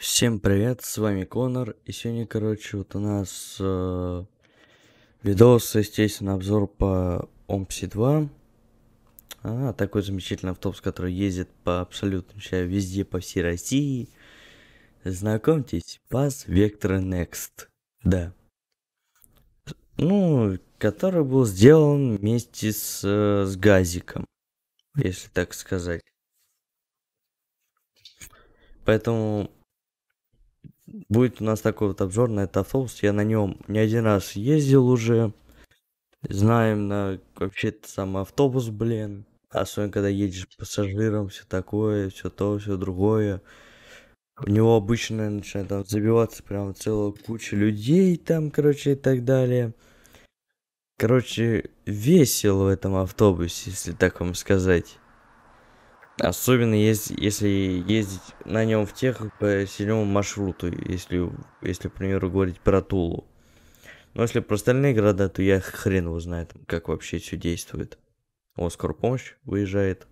Всем привет, с вами Конор, и сегодня, короче, вот у нас видос, естественно, обзор по ОМСИ 2. Такой замечательный автобус, который ездит по абсолютно везде, по всей России. Знакомьтесь, Bus Vectra Next. Да. Ну, который был сделан вместе с Газиком, если так сказать. Поэтому будет у нас такой вот обзор на этот автобус. Я на нем не один раз ездил уже. Знаем на вообще-то сам автобус, блин. Особенно когда едешь пассажиром, все такое, все то, все другое. У него обычно начинает там забиваться прям целая куча людей там, короче, и так далее. Короче, весело в этом автобусе, если так вам сказать. Особенно если ездить на нем в тех по седьмому маршруту, если, к примеру, говорить про Тулу. Но если про остальные города, то я хрен его знает, как вообще все действует. О, скорая помощь выезжает.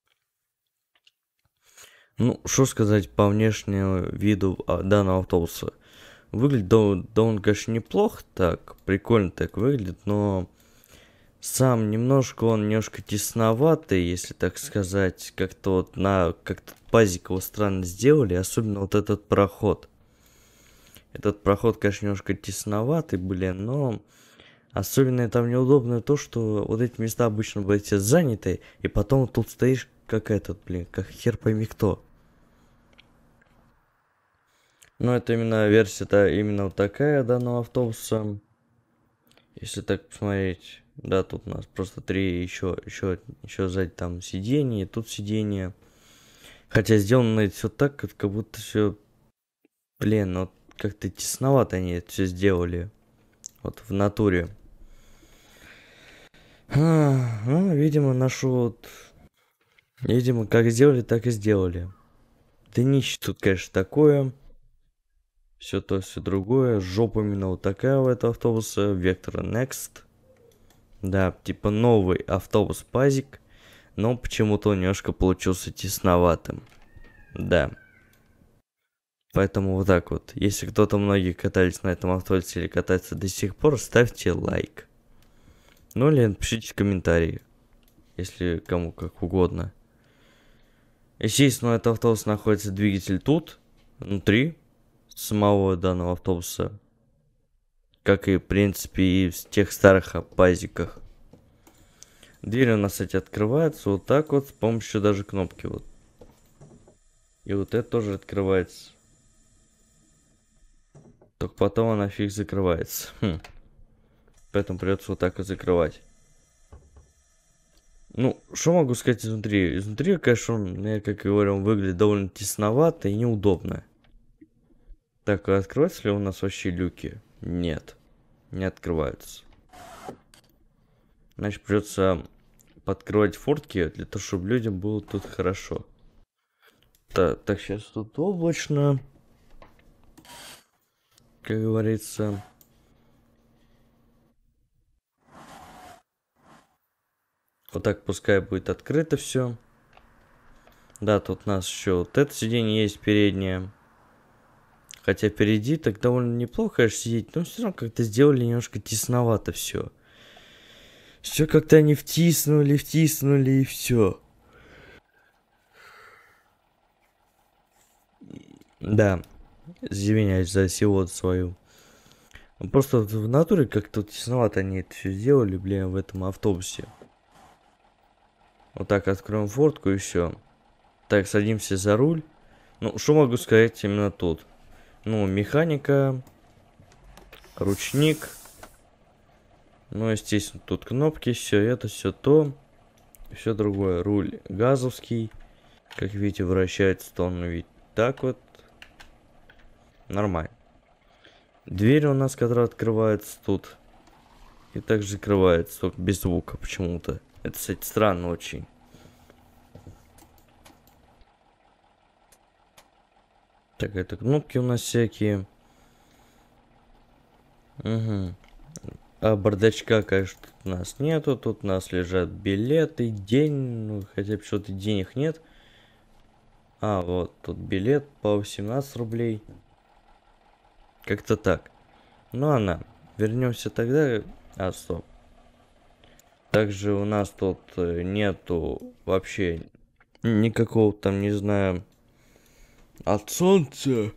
Ну, что сказать по внешнему виду данного автобуса. Выглядит довольно, конечно, неплохо так, прикольно так выглядит, но сам он немножко тесноватый, если так сказать. Как-то пазик его странно сделали, особенно вот этот проход. Этот проход, конечно, немножко тесноватый, блин, но особенно там неудобно то, что вот эти места обычно были все заняты, и потом тут стоишь как этот, блин, как хер пойми кто. Но это именно версия-то именно вот такая данного автобуса. Если так посмотреть, да, тут у нас просто три еще сзади там сиденья, тут сиденье. Хотя сделано это все так, как будто все, блин, вот как-то тесновато они это все сделали. Вот в натуре. Ну, видимо, видимо, как сделали, так и сделали. Днище тут, конечно, такое. Все то, все другое. Жопа именно вот такая у этого автобуса. Vectra Next. Да, типа новый автобус Пазик. Но почему-то он немножко получился тесноватым. Да. Поэтому вот так вот. Если многие катались на этом автобусе или катаются до сих пор, ставьте лайк. Ну или напишите комментарии. Если кому как угодно. Естественно, у этого автобуса находится двигатель тут. Внутри самого данного автобуса. Как и, в принципе, и в тех старых пазиках. Дверь у нас, кстати, открывается вот так вот, с помощью даже кнопки вот. И вот это тоже открывается. Только потом она фиг закрывается. Поэтому придется вот так и закрывать. Ну, что могу сказать изнутри? Изнутри, конечно, он, как и говорил, он выглядит довольно тесновато и неудобно. Так, а открываются ли у нас вообще люки? Нет, не открываются. Значит, придется подкрывать фортки для того, чтобы людям было тут хорошо. Так, сейчас тут облачно. Как говорится. Вот так пускай будет открыто все. Да, тут у нас еще вот это сиденье есть переднее. Хотя впереди так довольно неплохо, конечно, сидеть, но все равно как-то сделали немножко тесновато все. Все как-то они втиснули и все. Да, извиняюсь за всего свою. Просто в натуре как-то тесновато они это все сделали, блин, в этом автобусе. Вот так откроем фортку и все. Так, садимся за руль. Ну, что могу сказать именно тут? Ну, механика, ручник. Ну, естественно, тут кнопки, все это, все то. Все другое. Руль газовский. Как видите, вращается, то он ведь так вот. Нормально. Дверь у нас, которая открывается тут. И также закрывается, только без звука почему-то. Это, кстати, странно очень. Так, это кнопки у нас всякие. Угу. А бардачка, конечно, тут у нас нету. Тут у нас лежат билеты, день. Ну, хотя бы что-то денег нет. А, вот тут билет по 18 рублей. Как-то так. Ну, она. Вернемся тогда. А, стоп. Также у нас тут нету вообще никакого там, не знаю, от солнца.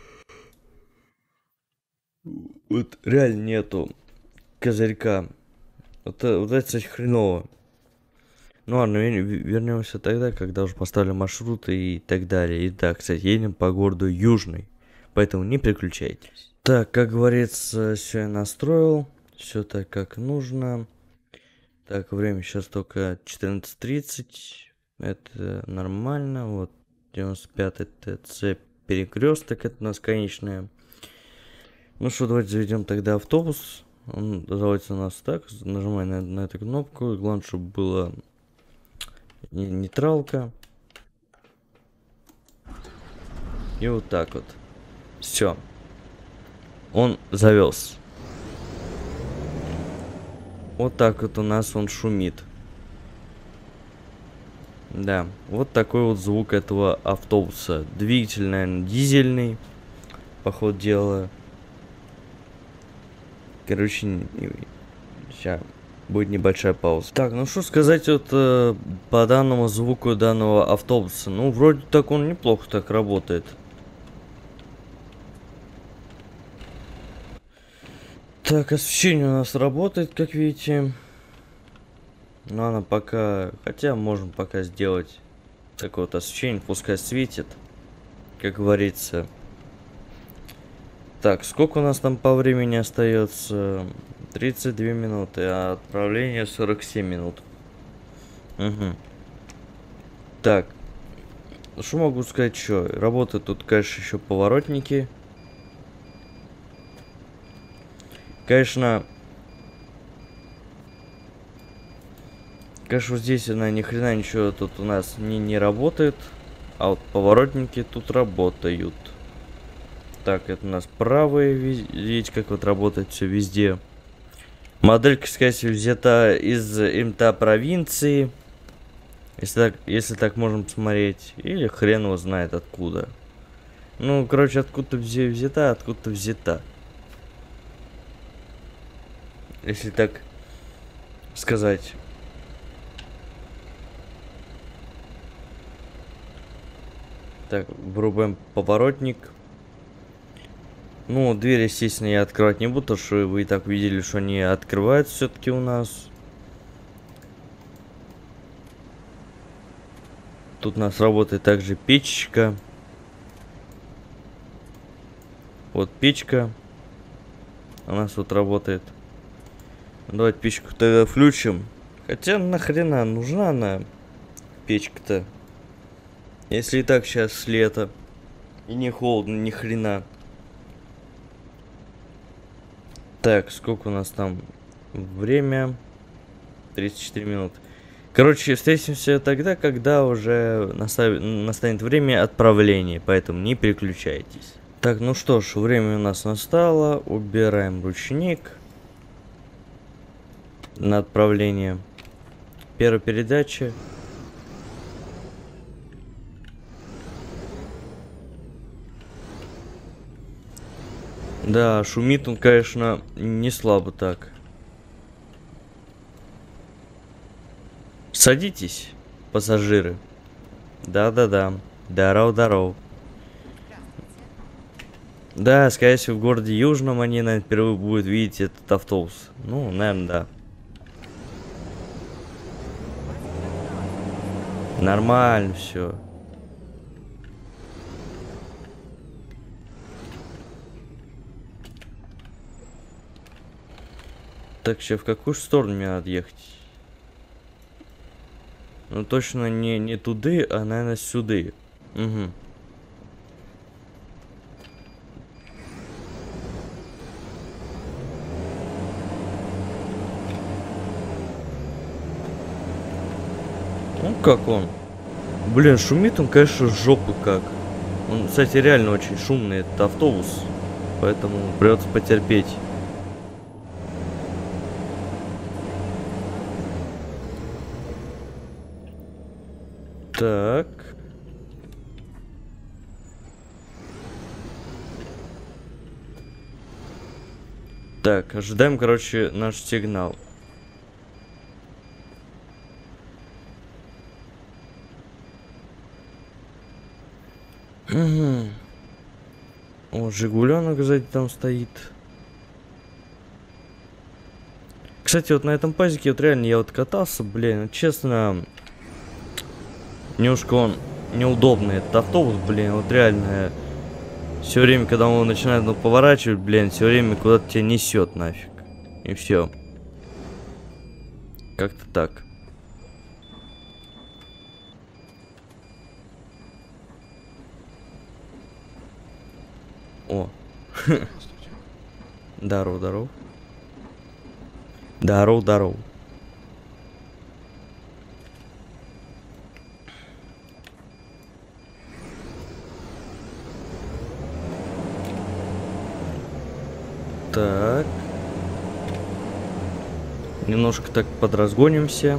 Вот реально нету козырька. Вот это, кстати, хреново. Ну ладно, вернемся тогда, когда уже поставлю маршруты и так далее. И да, кстати, едем по городу Южный. Поэтому не переключайтесь. Так, как говорится, все я настроил. Все так, как нужно. Так, время сейчас только 14:30. Это нормально. Вот 95-й ТЦ перекресток. Это у нас конечная. Ну что, давайте заведем тогда автобус. Он заводится у нас так. Нажимай на эту кнопку. Главное, чтобы было нейтралка. И вот так вот. Все. Он завелся. Вот так вот у нас он шумит. Да, вот такой вот звук этого автобуса. Двигатель, наверное, дизельный. По ходу дела. Короче, сейчас будет небольшая пауза. Так, ну что сказать вот по данному звуку данного автобуса. Ну, вроде так он неплохо так работает. Так, освещение у нас работает, как видите. Но она пока... Хотя можем пока сделать такое вот освещение, пускай светит. Как говорится. Так, сколько у нас там по времени остается? 32 минуты, а отправление 47 минут. Угу. Так. Что могу сказать еще? Работают тут, конечно, еще поворотники. Конечно, вот здесь она ни хрена ничего тут у нас не работает. А вот поворотники тут работают. Так, это у нас правые. Видите, как вот работает все везде. Моделька, скорее всего, взята из МТА провинции. Если так можем посмотреть. Или хрен его знает откуда. Ну, короче, откуда-то взята, откуда-то взята. Если так сказать. Так, врубаем поворотник. Ну, дверь, естественно, я открывать не буду, потому что вы и так видели, что они открываются все-таки у нас. Тут у нас работает также печечка. Вот печка. У нас тут работает. Давайте печку тогда включим. Хотя нахрена нужна она, печка-то. Если и так сейчас лето. И не холодно, ни хрена. Так, сколько у нас там время? 34 минуты. Короче, встретимся тогда, когда уже настанет время отправления. Поэтому не переключайтесь. Так, ну что ж, время у нас настало. Убираем ручник на отправление. Первая передача. Да, шумит он, конечно, не слабо так. Садитесь, пассажиры. Да-да-да. Здорово-здорово. Да, скорее всего, в городе Южном они, наверное, впервые будут видеть этот автобус. Ну, наверное, да. Нормально все. Так, сейчас в какую сторону мне надо ехать? Ну, точно не туды, а, наверное, сюды. Угу. Ну, как он? Блин, шумит он, конечно, жопы как. Он, кстати, реально очень шумный, этот автобус. Поэтому придется потерпеть. Так. Так, ожидаем, короче, наш сигнал. Угу. О, Жигуленок сзади там стоит. Кстати, вот на этом пазике вот реально я вот катался, блин, честно, немножко он неудобный, этот автобус, блин, вот реально. Все время, когда он начинает поворачивать, блин, все время куда-то тебя несет нафиг. И все. Как-то так. О. Здорово, здорово. Здорово, здорово. Так. Немножко так подразгонимся.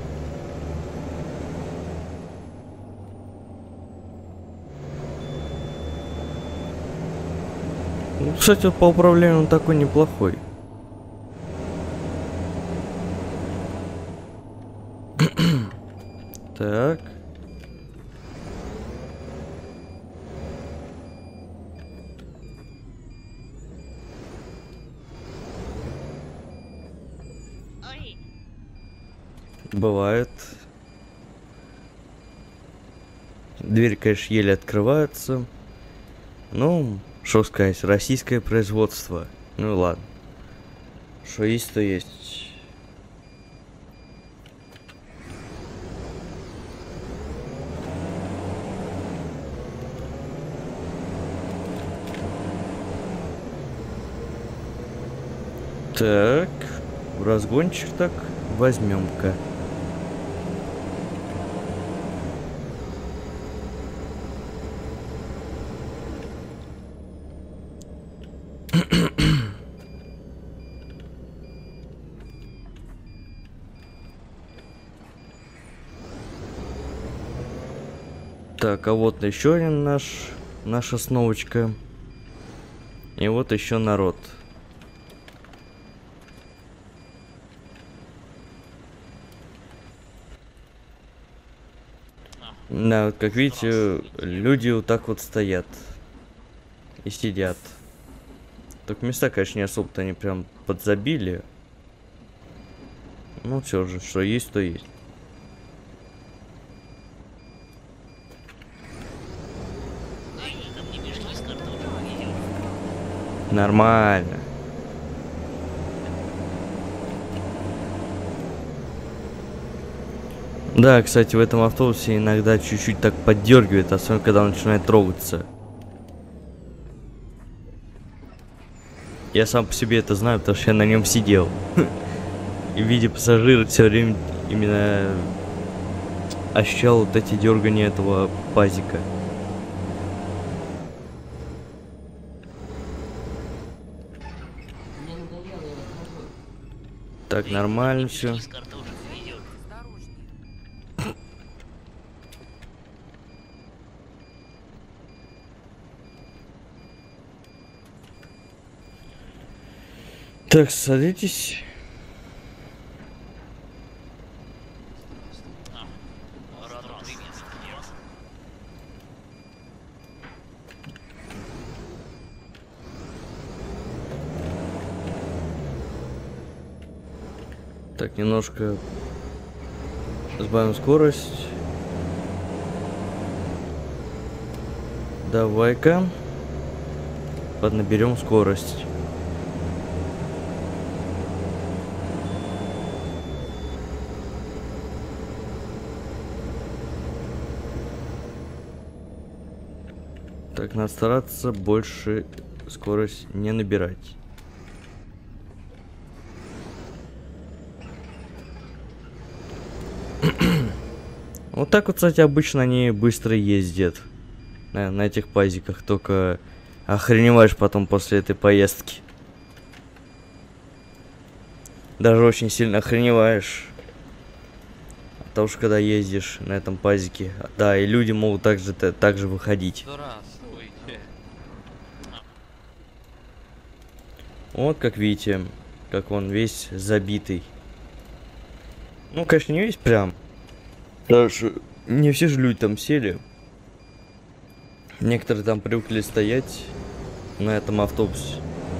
Ну, кстати, вот по управлению он такой неплохой. Так. Бывает. Дверь, конечно, еле открывается. Ну, что сказать, российское производство. Ну ладно. Что есть, то есть. Так, в разгончик так возьмем-ка. Так, а вот еще один наша основочка. И вот еще народ. Да, вот как видите, люди вот так вот стоят и сидят. Так места, конечно, не особо-то они прям подзабили. Ну все же, что есть, то есть. Нормально. Да, кстати, в этом автобусе иногда чуть-чуть так поддергивает, особенно когда он начинает трогаться. Я сам по себе это знаю, потому что я на нем сидел. И в виде пассажира все время именно ощущал вот эти дергания этого пазика. Так, нормально все. Так, садитесь. Так, немножко сбавим скорость. Давай-ка поднаберем скорость. Так, надо стараться больше скорость не набирать. Вот так вот, кстати, обычно они быстро ездят на этих пазиках, только охреневаешь потом после этой поездки. Даже очень сильно охреневаешь. Потому что когда ездишь на этом пазике, да, и люди могут также выходить. Вот, как видите, как он весь забитый. Ну, конечно, не весь прям. Даже не все же люди там сели. Некоторые там привыкли стоять на этом автобусе.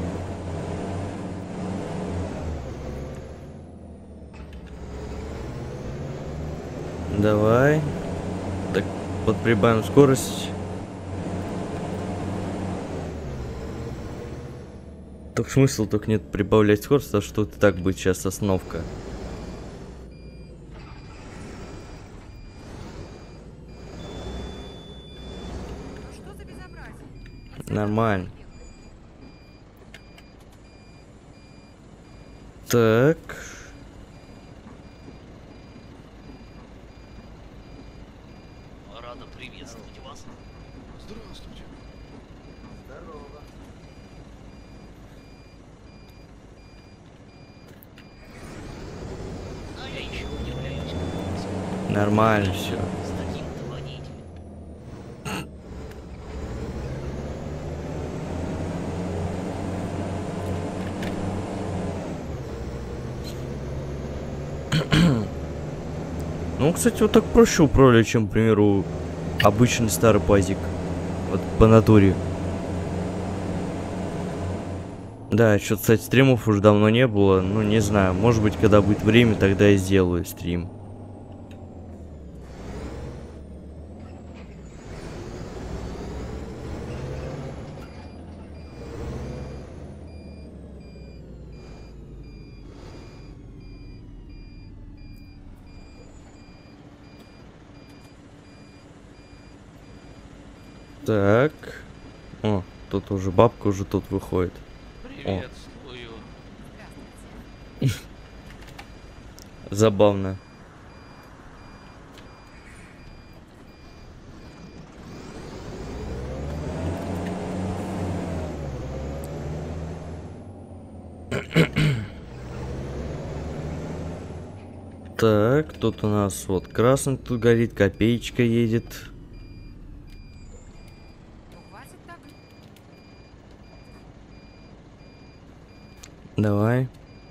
Давай. Так, подприбавим скорость. Только смысл только нет прибавлять скорость, потому что тут и так будет сейчас остановка. Нормально. Так. Рада приветствовать вас. Здравствуйте. Здорово. А я еще удивляюсь, Нормально все. с таким-то водителем. Ну, кстати, вот так проще управлять, чем, к примеру, обычный старый пазик. Вот по натуре. Да, что-то, кстати, стримов уже давно не было. Ну, не знаю, может быть, когда будет время, тогда и сделаю стрим. Так. О, тут уже бабка уже тут выходит. Приветствую. Забавно. Так, тут у нас вот красный тут горит, копеечка едет. Давай.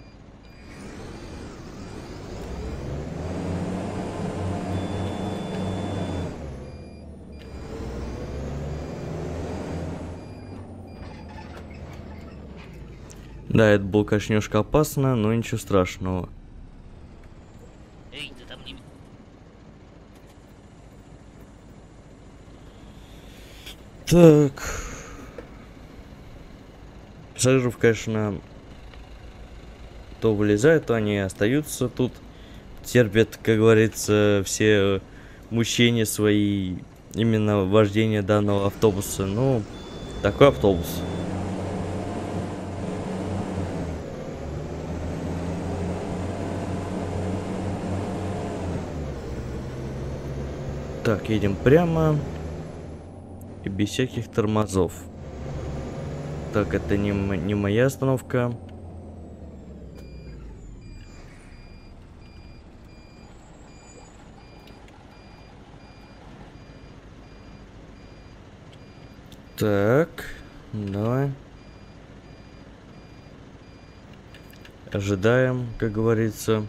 Да, это было, конечно, немножко опасно, но ничего страшного. Эй, ты там не... Так. Пассажиров, конечно, то вылезают, то они остаются тут. Терпят, как говорится, все мучения свои, именно вождение данного автобуса. Ну, такой автобус. Так, едем прямо. И без всяких тормозов. Так, это не моя остановка. Так, давай. Ожидаем, как говорится.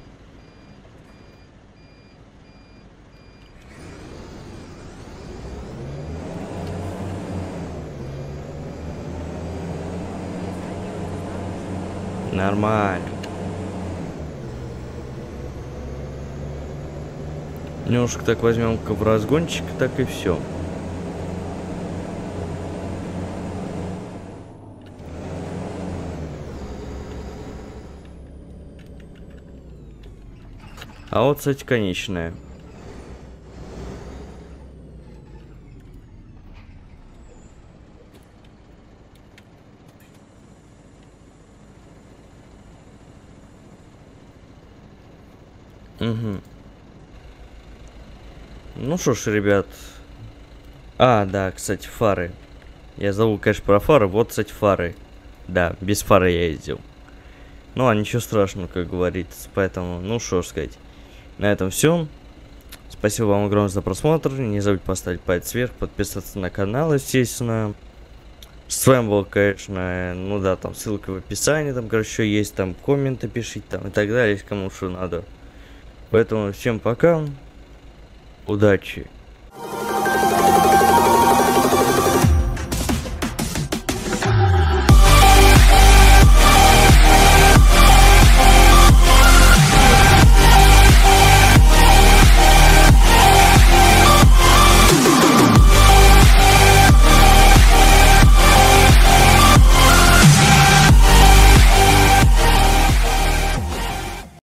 Нормально. Немножко так возьмем-ка в разгончик, так и все. А вот, кстати, конечная. Угу. Ну что ж, ребят. А, да, кстати, фары. Я забыл, конечно, про фары. Вот, кстати, фары. Да, без фары я ездил. Ну, а ничего страшного, как говорится. Поэтому, ну что ж сказать. На этом все. Спасибо вам огромное за просмотр. Не забудьте поставить палец вверх, подписаться на канал, естественно. С вами был, конечно, ну да, там ссылка в описании, там, короче, еще есть, там комменты пишите, там и так далее, если кому что надо. Поэтому всем пока, удачи